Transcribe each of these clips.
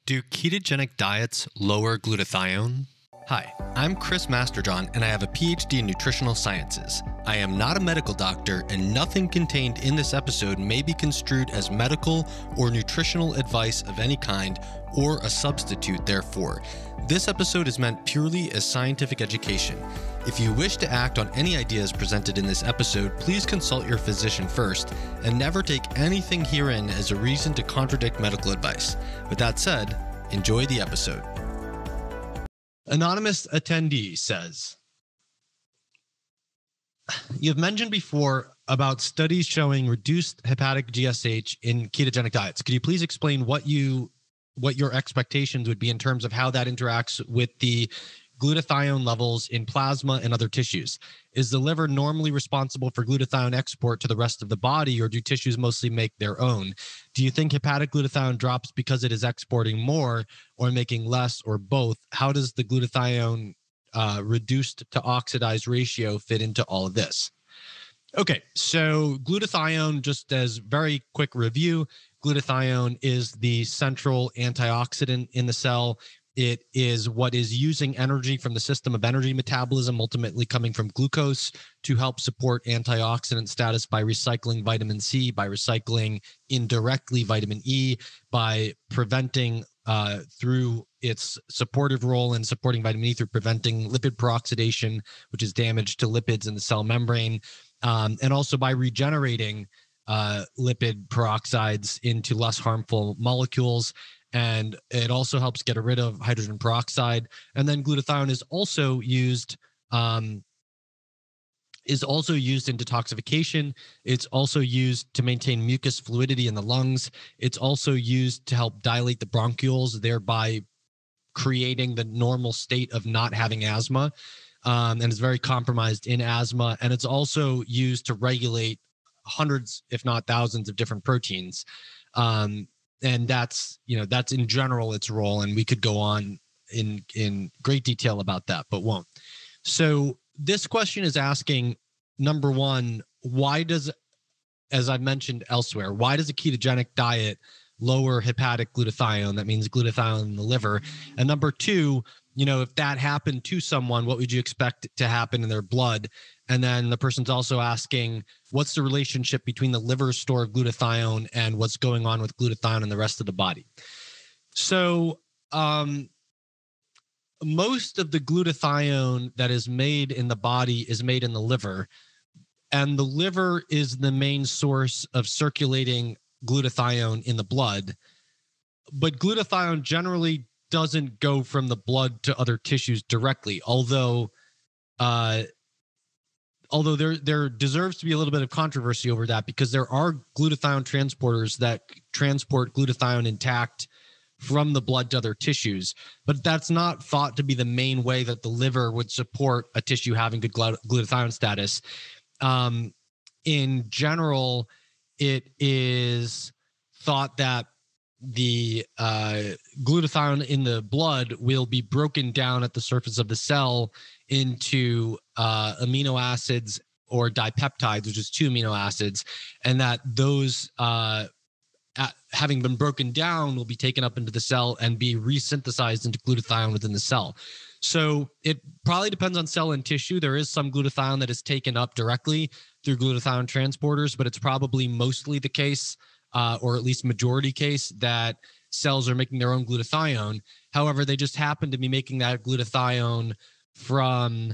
Do ketogenic diets lower glutathione? Hi, I'm Chris Masterjohn, and I have a PhD in nutritional sciences. I am not a medical doctor, and nothing contained in this episode may be construed as medical or nutritional advice of any kind, or a substitute therefore. This episode is meant purely as scientific education. If you wish to act on any ideas presented in this episode, please consult your physician first, and never take anything herein as a reason to contradict medical advice. With that said, enjoy the episode. Anonymous attendee says, you've mentioned before about studies showing reduced hepatic GSH in ketogenic diets. Could you please explain what your expectations would be in terms of how that interacts with the glutathione levels in plasma and other tissues? Is the liver normally responsible for glutathione export to the rest of the body, or do tissues mostly make their own? Do you think hepatic glutathione drops because it is exporting more or making less, or both? How does the glutathione reduced to oxidized ratio fit into all of this? Okay, so glutathione, just as very quick review, glutathione is the central antioxidant in the cell. It is what is using energy from the system of energy metabolism, ultimately coming from glucose, to help support antioxidant status by recycling vitamin C, by recycling indirectly vitamin E, by preventing through its supportive role in supporting vitamin E through preventing lipid peroxidation, which is damage to lipids in the cell membrane, and also by regenerating lipid peroxides into less harmful molecules. And it also helps get rid of hydrogen peroxide. And then glutathione is also used in detoxification. It's also used to maintain mucus fluidity in the lungs. It's also used to help dilate the bronchioles, thereby creating the normal state of not having asthma. And it's very compromised in asthma. And it's also used to regulate hundreds, if not thousands, of different proteins. And that's in general its role. And we could go on in great detail about that, but won't. So this question is asking, number one, why does, as I've mentioned elsewhere, why does a ketogenic diet lower hepatic glutathione? That means glutathione in the liver. And number two, if that happened to someone, what would you expect to happen in their blood? And then the person's also asking, what's the relationship between the liver store of glutathione and what's going on with glutathione in the rest of the body? So most of the glutathione that is made in the body is made in the liver, and the liver is the main source of circulating glutathione in the blood. But glutathione generally doesn't go from the blood to other tissues directly, although there deserves to be a little bit of controversy over that, because there are glutathione transporters that transport glutathione intact from the blood to other tissues, but that's not thought to be the main way that the liver would support a tissue having good glutathione status. In general, it is thought that the glutathione in the blood will be broken down at the surface of the cell into amino acids or dipeptides, which is two amino acids, and that those having been broken down will be taken up into the cell and be resynthesized into glutathione within the cell. So it probably depends on cell and tissue. There is some glutathione that is taken up directly through glutathione transporters, but it's probably mostly the case, or at least majority case, that cells are making their own glutathione. However, they just happen to be making that glutathione from,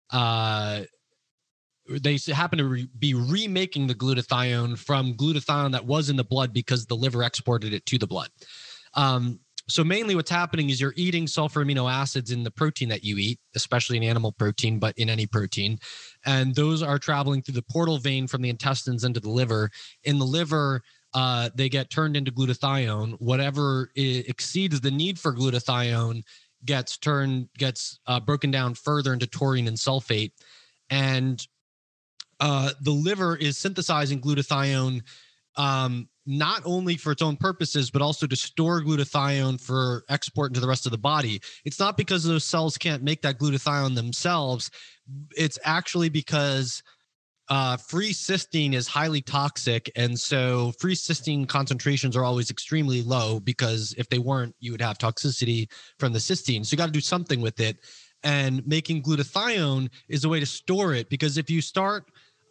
they happen to be remaking the glutathione from glutathione that was in the blood because the liver exported it to the blood. So mainly what's happening is you're eating sulfur amino acids in the protein that you eat, especially in animal protein, but in any protein. And those are traveling through the portal vein from the intestines into the liver. In the liver, they get turned into glutathione. Whatever exceeds the need for glutathione gets broken down further into taurine and sulfate. And the liver is synthesizing glutathione not only for its own purposes, but also to store glutathione for export into the rest of the body. It's not because those cells can't make that glutathione themselves. It's actually because free cysteine is highly toxic. And so free cysteine concentrations are always extremely low, because if they weren't, you would have toxicity from the cysteine. So you got to do something with it. And making glutathione is a way to store it, because if you start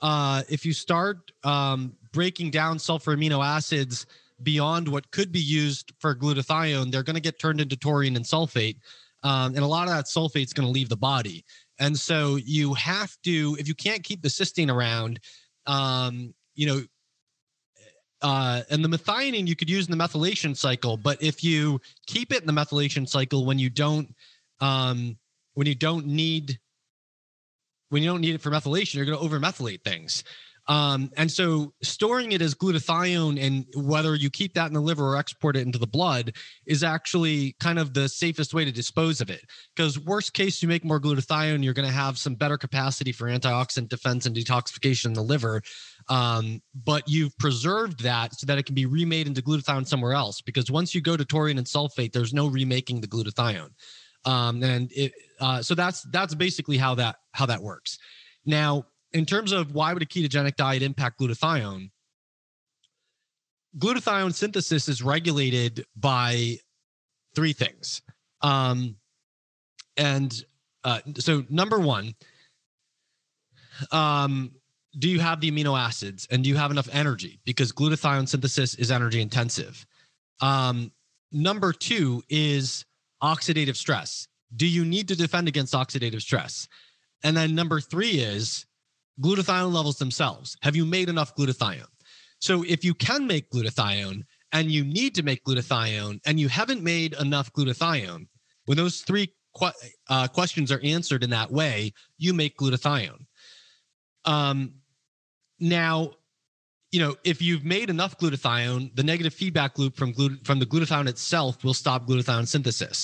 breaking down sulfur amino acids beyond what could be used for glutathione, they're going to get turned into taurine and sulfate. And a lot of that sulfate is going to leave the body. And so you have to, if you can't keep the cysteine around, and the methionine you could use in the methylation cycle, but if you keep it in the methylation cycle when you don't need it for methylation, you're going to overmethylate things. And so storing it as glutathione, and whether you keep that in the liver or export it into the blood, is actually kind of the safest way to dispose of it. Because worst case, you make more glutathione, you're going to have some better capacity for antioxidant defense and detoxification in the liver. But you've preserved that so that it can be remade into glutathione somewhere else. Because once you go to taurine and sulfate, there's no remaking the glutathione. So that's basically how that works. Now, in terms of why would a ketogenic diet impact glutathione? Glutathione synthesis is regulated by three things. So number one, do you have the amino acids, and do you have enough energy? Because glutathione synthesis is energy intensive. Number two is oxidative stress. Do you need to defend against oxidative stress? And then number three is glutathione levels themselves. Have you made enough glutathione? So if you can make glutathione, and you need to make glutathione, and you haven't made enough glutathione, when those three questions are answered in that way, you make glutathione. Now, if you've made enough glutathione, the negative feedback loop from the glutathione itself will stop glutathione synthesis.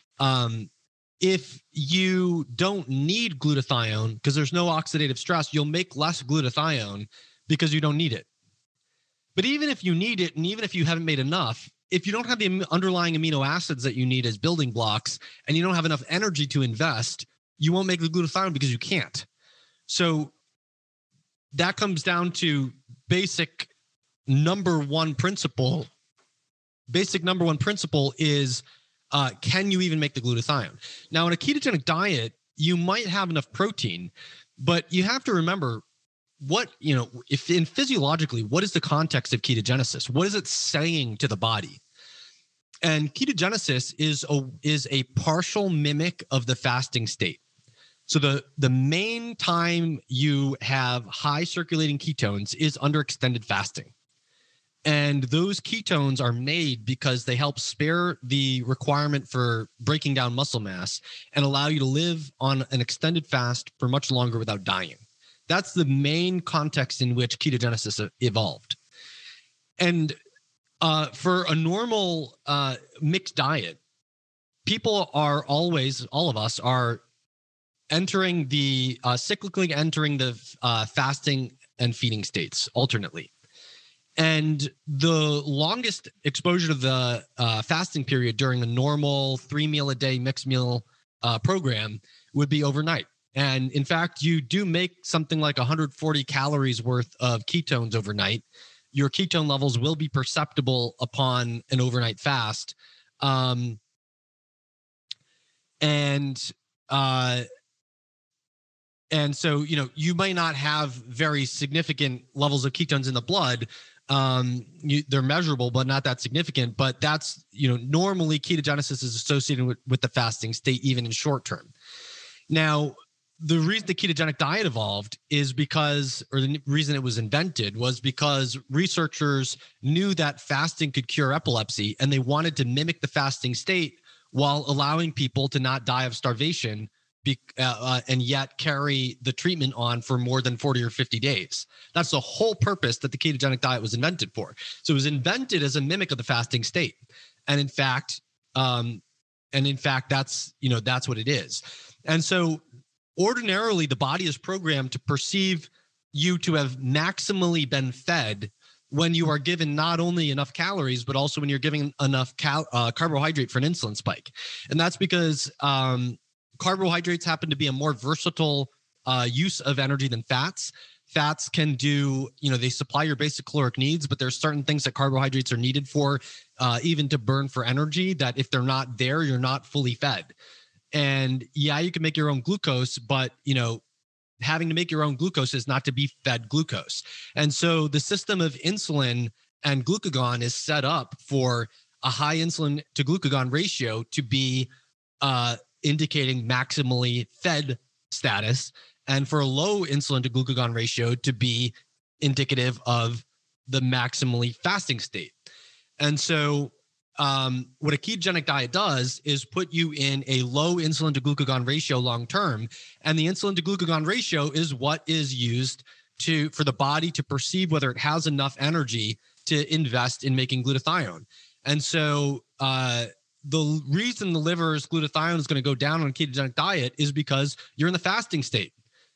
If you don't need glutathione because there's no oxidative stress, you'll make less glutathione because you don't need it. But even if you need it, and even if you haven't made enough, if you don't have the underlying amino acids that you need as building blocks, and you don't have enough energy to invest, you won't make the glutathione because you can't. So that comes down to basic number one principle. Basic number one principle is, can you even make the glutathione? Now, in a ketogenic diet, you might have enough protein, but you have to remember if physiologically, what is the context of ketogenesis? What is it saying to the body? And ketogenesis is a partial mimic of the fasting state. So the main time you have high circulating ketones is under extended fasting. And those ketones are made because they help spare the requirement for breaking down muscle mass and allow you to live on an extended fast for much longer without dying. That's the main context in which ketogenesis evolved. And for a normal mixed diet, people are always, all of us are entering the cyclically entering the fasting and feeding states alternately. And the longest exposure to the fasting period during a normal 3-meal-a-day mixed meal program would be overnight. And in fact, you do make something like 140 calories worth of ketones overnight. Your ketone levels will be perceptible upon an overnight fast. And so, you might not have very significant levels of ketones in the blood. They're measurable, but not that significant. But that's, normally ketogenesis is associated with the fasting state, even in short term. Now, the reason the ketogenic diet evolved is the reason it was invented was because researchers knew that fasting could cure epilepsy, and they wanted to mimic the fasting state while allowing people to not die of starvation and yet carry the treatment on for more than 40 or 50 days. That's the whole purpose that the ketogenic diet was invented for. So it was invented as a mimic of the fasting state. And in fact, that's what it is. And so ordinarily, the body is programmed to perceive you to have maximally been fed when you are given not only enough calories, but also when you're giving enough carbohydrate for an insulin spike. And that's because carbohydrates happen to be a more versatile use of energy than fats. fats can do, they supply your basic caloric needs, but there's certain things that carbohydrates are needed for, even to burn for energy, that if they're not there, you're not fully fed. And yeah, you can make your own glucose, but having to make your own glucose is not to be fed glucose. And so the system of insulin and glucagon is set up for a high insulin to glucagon ratio to be indicating maximally fed status, and for a low insulin to glucagon ratio to be indicative of the maximally fasting state. And so what a ketogenic diet does is put you in a low insulin to glucagon ratio long term. And the insulin to glucagon ratio is what is used for the body to perceive whether it has enough energy to invest in making glutathione. And so the reason the liver's glutathione is going to go down on a ketogenic diet is because you're in the fasting state.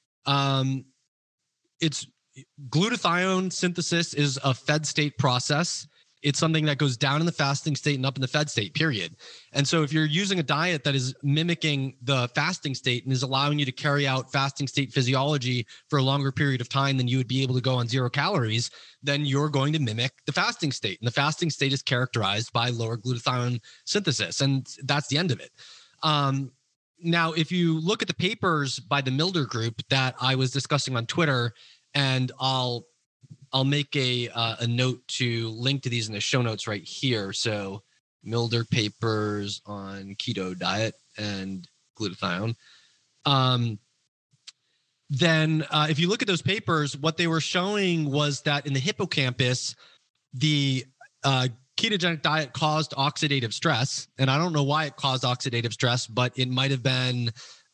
It's glutathione synthesis is a fed state process. It's something that goes down in the fasting state and up in the fed state, period. And so if you're using a diet that is mimicking the fasting state and is allowing you to carry out fasting state physiology for a longer period of time than you would be able to go on 0 calories, then you're going to mimic the fasting state. And the fasting state is characterized by lower glutathione synthesis. And that's the end of it. Now, if you look at the papers by the Milder group that I was discussing on Twitter, and I'll make a note to link to these in the show notes right here. So Milder papers on keto diet and glutathione. Then if you look at those papers, what they were showing was that in the hippocampus, the ketogenic diet caused oxidative stress. And I don't know why it caused oxidative stress, but it might have been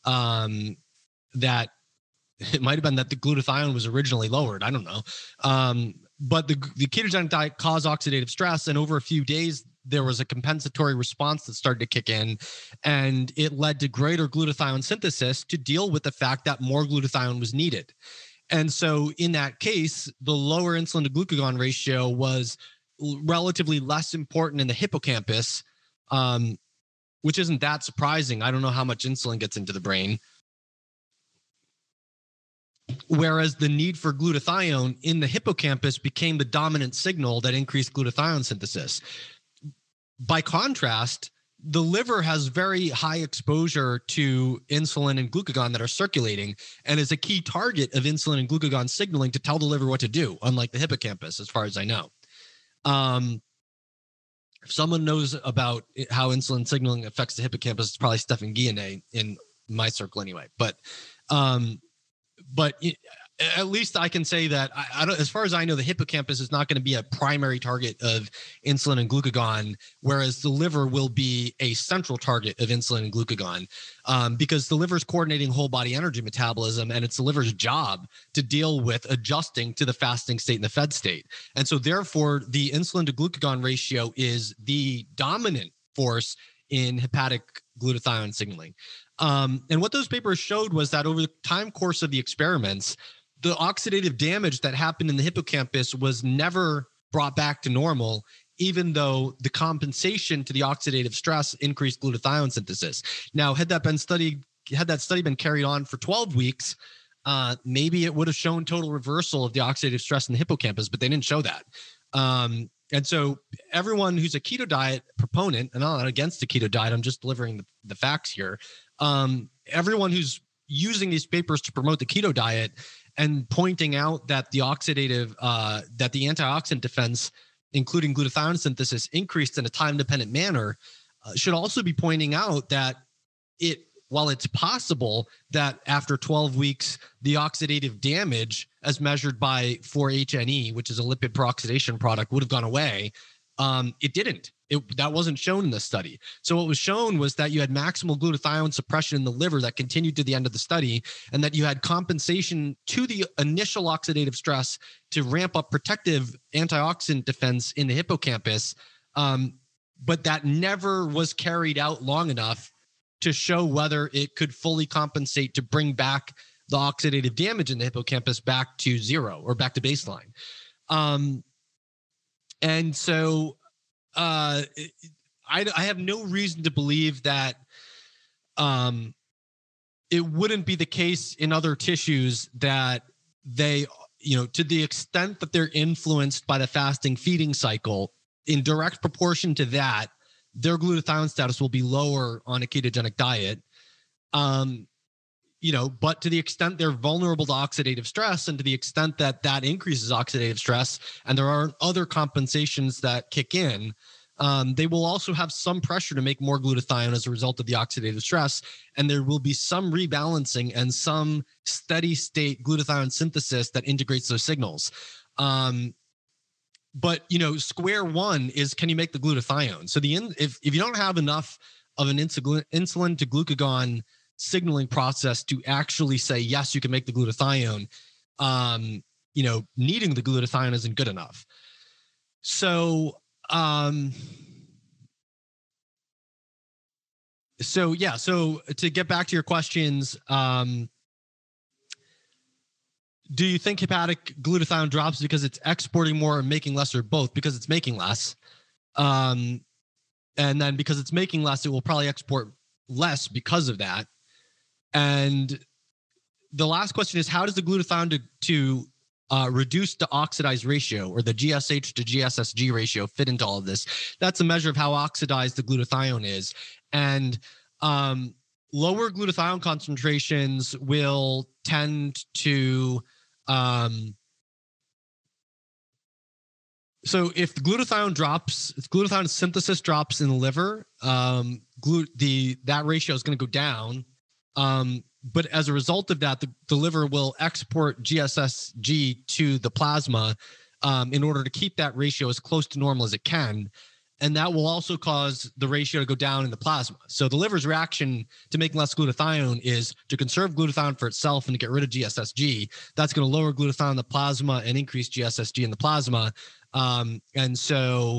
that the glutathione was originally lowered. I don't know. But the ketogenic diet caused oxidative stress. And over a few days, there was a compensatory response that started to kick in. And it led to greater glutathione synthesis to deal with the fact that more glutathione was needed. And so in that case, the lower insulin to glucagon ratio was relatively less important in the hippocampus, which isn't that surprising. I don't know how much insulin gets into the brain. Whereas the need for glutathione in the hippocampus became the dominant signal that increased glutathione synthesis. By contrast, the liver has very high exposure to insulin and glucagon that are circulating and is a key target of insulin and glucagon signaling to tell the liver what to do, unlike the hippocampus, as far as I know. If someone knows about how insulin signaling affects the hippocampus, it's probably Stefan Guillenet in my circle anyway. But at least I can say that I don't, as far as I know, the hippocampus is not going to be a primary target of insulin and glucagon, whereas the liver will be a central target of insulin and glucagon, because the liver is coordinating whole body energy metabolism, and it's the liver's job to deal with adjusting to the fasting state and the fed state. And so therefore, the insulin to glucagon ratio is the dominant force in hepatic glutathione signaling. And what those papers showed was that over the time course of the experiments, the oxidative damage that happened in the hippocampus was never brought back to normal, even though the compensation to the oxidative stress increased glutathione synthesis. Now, had that study been carried on for 12 weeks, maybe it would have shown total reversal of the oxidative stress in the hippocampus, but they didn't show that. And so everyone who's a keto diet proponent, and I'm not against the keto diet, I'm just delivering the facts here. Everyone who's using these papers to promote the keto diet and pointing out that the that the antioxidant defense, including glutathione synthesis, increased in a time-dependent manner, should also be pointing out that while it's possible that after 12 weeks, the oxidative damage as measured by 4-HNE, which is a lipid peroxidation product, would have gone away, it didn't. That wasn't shown in the study. So what was shown was that you had maximal glutathione suppression in the liver that continued to the end of the study, and that you had compensation to the initial oxidative stress to ramp up protective antioxidant defense in the hippocampus. But that never was carried out long enough to show whether it could fully compensate to bring back the oxidative damage in the hippocampus back to zero or back to baseline. And so I have no reason to believe that it wouldn't be the case in other tissues that they, to the extent that they're influenced by the fasting feeding cycle, in direct proportion to that, their glutathione status will be lower on a ketogenic diet. But to the extent they're vulnerable to oxidative stress, and to the extent that that increases oxidative stress, and there are other compensations that kick in, they will also have some pressure to make more glutathione as a result of the oxidative stress. And there will be some rebalancing and some steady state glutathione synthesis that integrates those signals. But square one is, can you make the glutathione? So if you don't have enough of an insulin to glucagon signaling process to actually say, yes, you can make the glutathione, needing the glutathione isn't good enough. So to get back to your questions, do you think hepatic glutathione drops because it's exporting more or making less, or both? Because it's making less. And then because it's making less, it will probably export less because of that. And the last question is, how does the glutathione to reduce the oxidized ratio, or the GSH to GSSG ratio, fit into all of this? That's a measure of how oxidized the glutathione is. And lower glutathione concentrations will tend to so if the glutathione drops, if glutathione synthesis drops in the liver, that ratio is going to go down. But as a result of that, the liver will export GSSG to the plasma in order to keep that ratio as close to normal as it can. And that will also cause the ratio to go down in the plasma. So the liver's reaction to making less glutathione is to conserve glutathione for itself and to get rid of GSSG. That's going to lower glutathione in the plasma and increase GSSG in the plasma. And so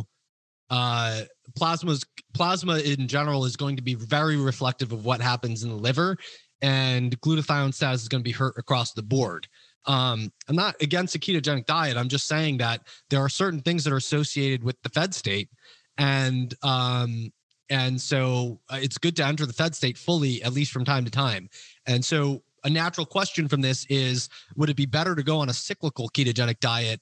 plasma in general is going to be very reflective of what happens in the liver, and glutathione status is going to be hurt across the board. I'm not against a ketogenic diet. I'm just saying that there are certain things that are associated with the fed state. And so it's good to enter the fed state fully, at least from time to time. And so a natural question from this is, would it be better to go on a cyclical ketogenic diet?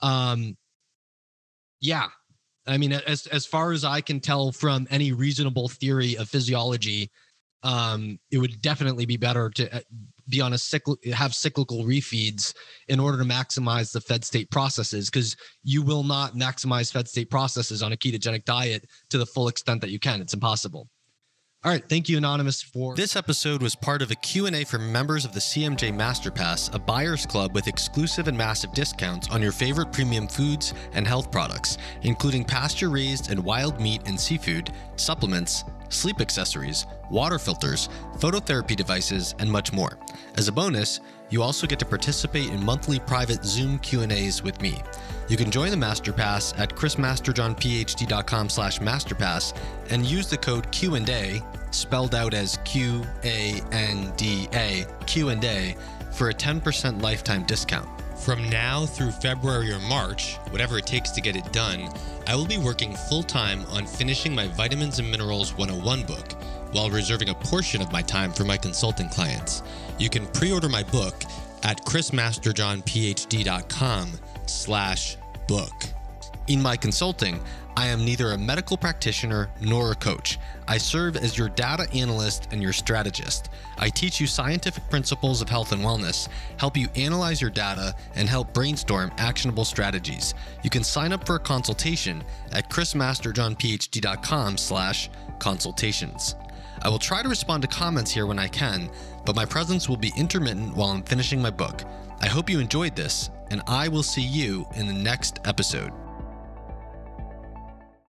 Yeah. I mean, as far as I can tell from any reasonable theory of physiology, it would definitely be better to be on have cyclical refeeds in order to maximize the fed state processes, because you will not maximize fed state processes on a ketogenic diet to the full extent that you can. It's impossible. All right. Thank you, Anonymous, for this episode was part of a Q&A for members of the CMJ Masterpass, a buyer's club with exclusive and massive discounts on your favorite premium foods and health products, including pasture-raised and wild meat and seafood, supplements, sleep accessories, water filters, phototherapy devices, and much more. As a bonus, you also get to participate in monthly private Zoom Q&As with me. You can join the Masterpass at chrismasterjohnphd.com/masterpass and use the code Q&A, spelled out as Q-A-N-D-A, Q&A, for a 10% lifetime discount. From now through February or March, whatever it takes to get it done, I will be working full-time on finishing my Vitamins and Minerals 101 book, while reserving a portion of my time for my consulting clients. You can pre-order my book at chrismasterjohnphd.com/book. In my consulting, I am neither a medical practitioner nor a coach. I serve as your data analyst and your strategist. I teach you scientific principles of health and wellness, help you analyze your data, and help brainstorm actionable strategies. You can sign up for a consultation at chrismasterjohnphd.com/consultations. I will try to respond to comments here when I can, but my presence will be intermittent while I'm finishing my book. I hope you enjoyed this, and I will see you in the next episode.